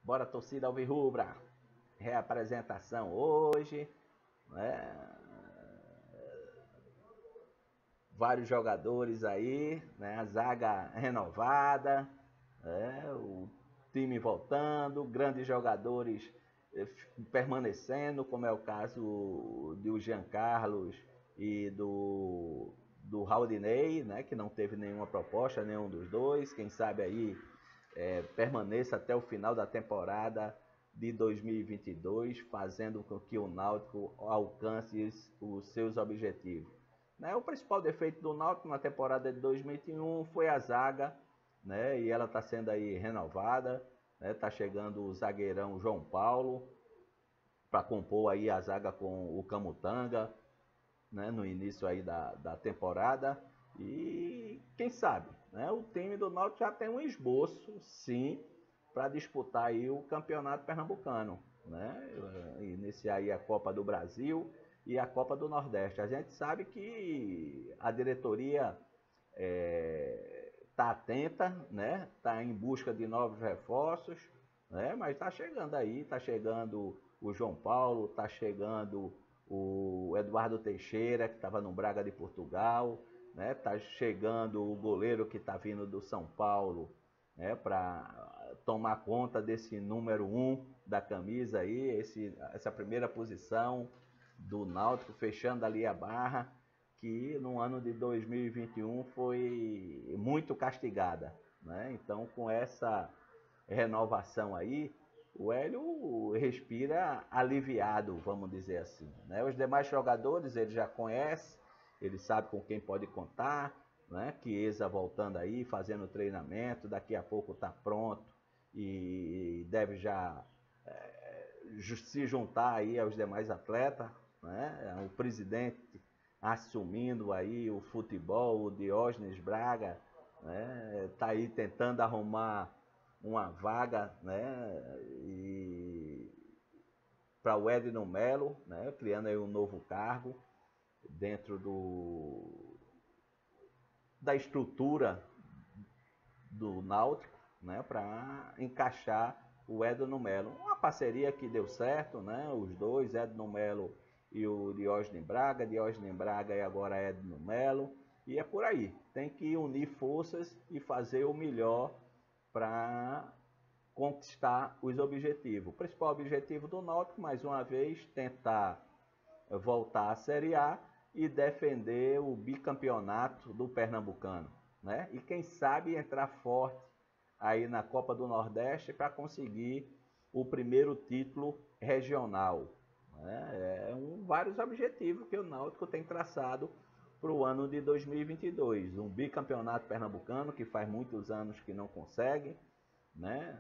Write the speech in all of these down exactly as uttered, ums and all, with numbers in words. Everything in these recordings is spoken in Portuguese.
Bora, torcida alvirrubra. Reapresentação hoje, né? Vários jogadores aí, né? A zaga renovada, né? O time voltando, grandes jogadores permanecendo, como é o caso do Jean Carlos e do, do Raudinei, né? Que não teve nenhuma proposta, nenhum dos dois. Quem sabe aí é, permaneça até o final da temporada de dois mil e vinte e dois, fazendo com que o Náutico alcance os seus objetivos. Né? O principal defeito do Náutico na temporada de dois mil e vinte e um foi a zaga, né? E ela está sendo aí renovada. Está, né? Chegando o zagueirão João Paulo para compor aí a zaga com o Camutanga, né? No início aí da, da temporada. E quem sabe, né? O time do Náutico já tem um esboço, sim, para disputar aí o campeonato pernambucano, né? Iniciar aí a Copa do Brasil e a Copa do Nordeste. A gente sabe que a diretoria está é, atenta, né? Está em busca de novos reforços, né? Mas está chegando aí, está chegando o João Paulo, está chegando o Eduardo Teixeira, que estava no Braga de Portugal, né? Tá chegando o goleiro que está vindo do São Paulo, né? Para tomar conta desse número um da camisa aí, esse, essa primeira posição do Náutico, fechando ali a barra, que no ano de dois mil e vinte e um foi muito castigada, né? Então, com essa renovação aí, o Hélio respira aliviado, vamos dizer assim, né? Os demais jogadores ele já conhece, ele sabe com quem pode contar, né? Chiesa voltando aí, fazendo treinamento, daqui a pouco está pronto e deve já é, se juntar aí aos demais atletas, né? O presidente assumindo aí o futebol, o Diógenes Braga, né? Tá aí tentando arrumar uma vaga, né? E para o Edno Melo, né? Criando aí um novo cargo dentro do da estrutura do Náutico, né? Para encaixar o Edno Melo. Uma parceria que deu certo, né? Os dois, Edno Melo e o Diógenes Braga, Diógenes Braga e agora Edno Melo. E é por aí. Tem que unir forças e fazer o melhor para conquistar os objetivos. O principal objetivo do Náutico, mais uma vez, tentar voltar à Série A e defender o bicampeonato do Pernambucano, né? E quem sabe entrar forte aí na Copa do Nordeste para conseguir o primeiro título regional, né? É um, vários objetivos que o Náutico tem traçado para o ano de dois mil e vinte e dois. Um bicampeonato pernambucano, que faz muitos anos que não consegue, né?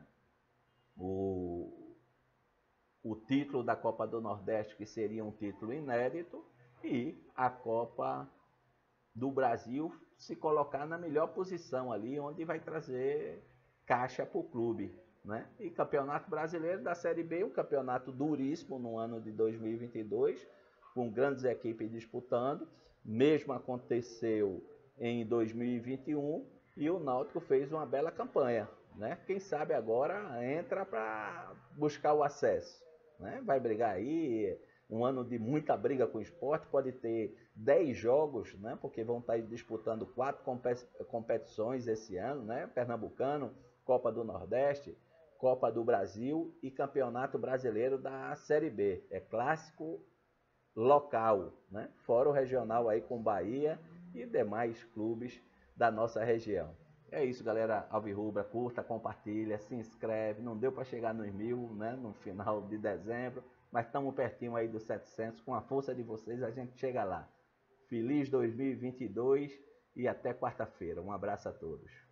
O, o título da Copa do Nordeste, que seria um título inédito, e a Copa do Brasil se colocar na melhor posição ali, onde vai trazer caixa para o clube, né? E Campeonato Brasileiro da Série B, um campeonato duríssimo no ano de dois mil e vinte e dois, com grandes equipes disputando. Mesmo aconteceu em dois mil e vinte e um e o Náutico fez uma bela campanha, né? Quem sabe agora entra para buscar o acesso, né? Vai brigar aí, um ano de muita briga com o Sport, pode ter dez jogos, né? Porque vão estar disputando quatro competições esse ano, né? Pernambucano, Copa do Nordeste, Copa do Brasil e Campeonato Brasileiro da Série B. É clássico local, né? Fora o regional aí com Bahia e demais clubes da nossa região. É isso, galera alvirrubra, curta, compartilha, se inscreve. Não deu para chegar nos mil, né, no final de dezembro, mas estamos pertinho aí dos setecentos. Com a força de vocês a gente chega lá. Feliz dois mil e vinte e dois e até quarta-feira. Um abraço a todos.